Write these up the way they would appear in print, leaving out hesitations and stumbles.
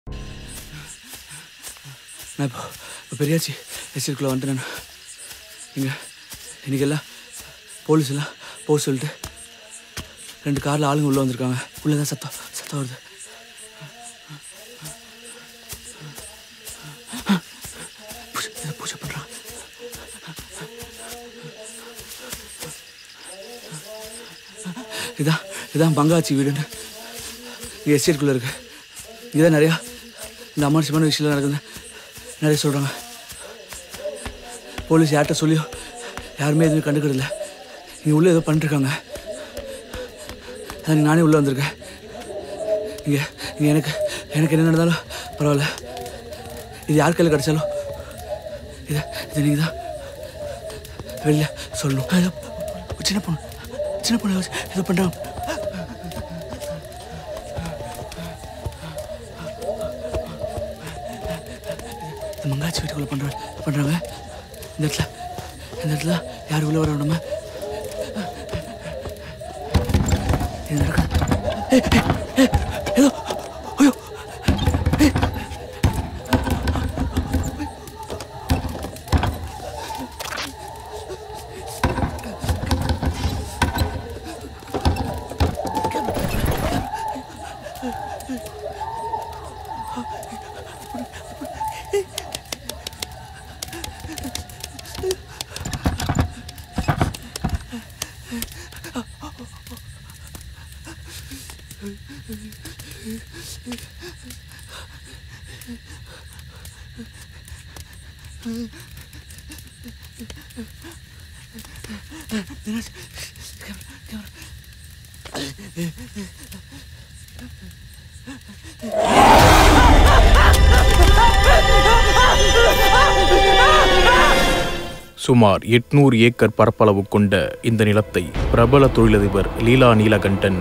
நான் இப்போ பெரியாச்சி எஸ்டேட்டுக்குள்ளே வந்துட்டு நான் இன்னைக்கெல்லாம் போலீஸ் எல்லாம் போக சொல்லிட்டு 2 காரில் ஆளுங்க உள்ளே வந்திருக்காங்க. உள்ளே தான் சத்தம் வருது. பூஜை பண்ணுறாங்க. இதான் பங்காச்சி வீடுன்னு இங்கே எஸ்டேட்டுக்குள்ளே இருக்கு. இங்கே தான் நிறையா இந்த அமானுஷமான விஷயம்லாம் நடக்குதுன்னு நிறைய சொல்கிறாங்க. போலீஸ் யார்கிட்ட சொல்லியோ யாருமே எதுவுமே கண்டுக்கிறதில்ல. இங்கே உள்ளே ஏதோ பண்ணிட்டுருக்காங்க. அதான் நானே உள்ளே வந்திருக்கேன். இங்கே எனக்கு என்ன நடந்தாலும் பரவாயில்ல. இது யார் கையில் கிடச்சாலும் இதை நீங்கள் தான் வெளியில் சொல்லணும். சின்ன பொண்ணு ஏதோ பண்ணுறாங்க. மங்காச்சி வீட்டுக்குள்ளே பண்ணுறாங்க. இந்த இடத்துல யார் உள்ள வர நம்ம ஏதோ ஐயோ சுமார் 800 ஏக்கர் பரப்பளவு கொண்ட இந்த நிலத்தை பிரபல தொழிலதிபர் லீலா நீலகண்டன்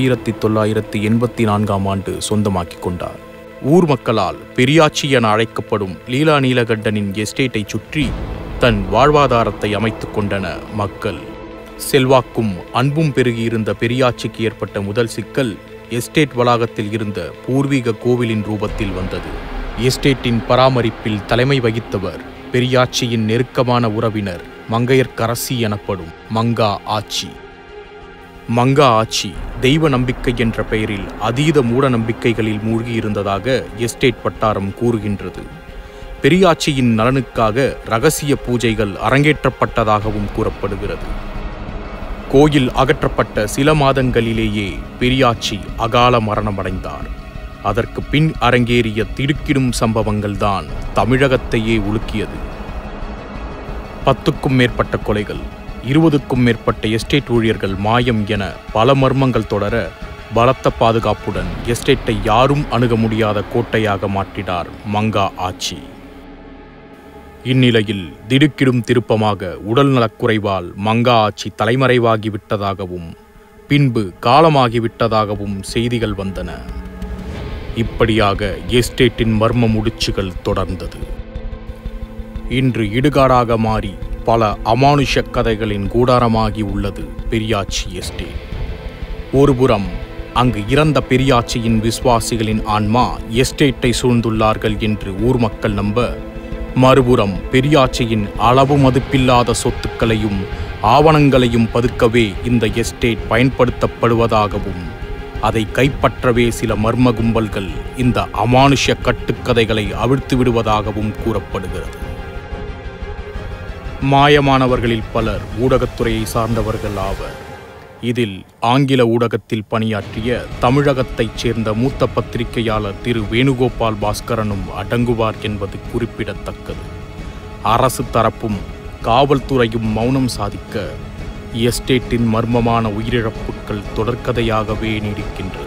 1984ஆம் ஆண்டு சொந்தமாக்கிக் கொண்டார். ஊர் மக்களால் பெரியாச்சி என அழைக்கப்படும் லீலா நீலகண்டனின் எஸ்டேட்டை சுற்றி தன் வாழ்வாதாரத்தை அமைத்துக் கொண்டன மக்கள். செல்வாக்கும் அன்பும் பெருகியிருந்த பெரியாச்சிக்கு ஏற்பட்ட முதல் சிக்கல் எஸ்டேட் வளாகத்தில் இருந்த பூர்வீக கோவிலின் ரூபத்தில் வந்தது. எஸ்டேட்டின் பராமரிப்பில் தலைமை வகித்தவர் பெரியாச்சியின் நெருக்கமான உறவினர் மங்கையர்க்கரசி எனப்படும் மங்கா ஆச்சி. மங்கா ஆச்சி தெய்வ நம்பிக்கை என்ற பெயரில் அதீத மூட நம்பிக்கைகளில் மூழ்கியிருந்ததாக எஸ்டேட் வட்டாரம் கூறுகின்றது. பெரியாச்சியின் நலனுக்காக இரகசிய பூஜைகள் அரங்கேற்றப்பட்டதாகவும் கூறப்படுகிறது. கோயில் அகற்றப்பட்ட சில மாதங்களிலேயே பெரியாச்சி அகால மரணமடைந்தார். அதற்கு பின் அரங்கேறிய திடுக்கிடும் சம்பவங்கள்தான் தமிழகத்தையே உலுக்கியது. 10க்கும் மேற்பட்ட கொலைகள், 20க்கும் மேற்பட்ட எஸ்டேட் ஊழியர்கள் மாயம் என பல மர்மங்கள் தொடர பலத்த பாதுகாப்புடன் எஸ்டேட்டை யாரும் அணுக முடியாத கோட்டையாக மாற்றினார் மங்கா ஆச்சி. இந்நிலையில் திடுக்கிடும் திருப்பமாக உடல் நலக்குறைவால் மங்கா ஆச்சி தலைமறைவாகிவிட்டதாகவும் பின்பு காலமாகிவிட்டதாகவும் செய்திகள் வந்தன. இப்படியாக எஸ்டேட்டின் மர்ம முடிச்சுகள் தொடர்ந்தது. இன்று இடுகாடாக மாறி பல அமானுஷ கதைகளின் கூடாரமாகி உள்ளது பெரியாச்சி எஸ்டேட். ஒருபுறம் அங்கு இறந்த பெரியாச்சியின் விசுவாசிகளின் ஆன்மா எஸ்டேட்டை சூழ்ந்துள்ளார்கள் என்று ஊர் மக்கள் நம்ப, மறுபுறம் பெரியாச்சியின் அளவு மதிப்பில்லாத சொத்துக்களையும் ஆவணங்களையும் பதுக்கவே இந்த எஸ்டேட் பயன்படுத்தப்படுவதாகவும் அதை கைப்பற்றவே சில மர்ம கும்பல்கள் இந்த அமானுஷ கட்டுக்கதைகளை அவிழ்த்து விடுவதாகவும் கூறப்படுகிறது. மாயமானவர்களில் பலர் ஊடகத்துறையை சார்ந்தவர்கள் ஆவர். இதில் ஆங்கில ஊடகத்தில் பணியாற்றிய தமிழகத்தைச் சேர்ந்த மூத்த பத்திரிகையாளர் திரு வேணுகோபால் பாஸ்கரனும் அடங்குவார் என்பது குறிப்பிடத்தக்கது. அரசு தரப்பும் காவல்துறையும் மௌனம் சாதிக்க எஸ்டேட்டின் மர்மமான உயிரிழப்புகள் தொடர்கதையாகவே நீடிக்கின்றன.